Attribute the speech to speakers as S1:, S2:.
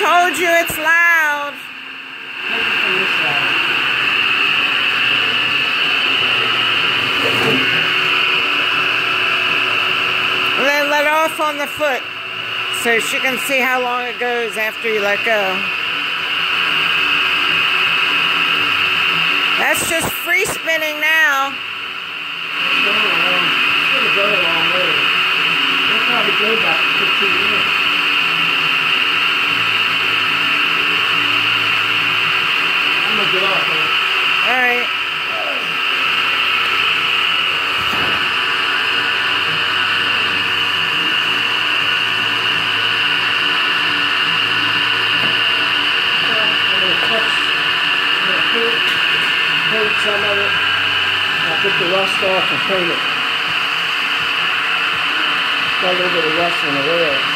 S1: told you it's loud.
S2: Take it from this side.
S1: And then let off on the foot so she can see how long it goes after you let go. That's just free spinning now.
S2: It's going to go a long way. We'll probably go about 15 minutes. I'm going to get off of it.
S1: Alright.
S2: Paint some of it. I'll get the rust off and paint it. Got a little bit of rust on the rails.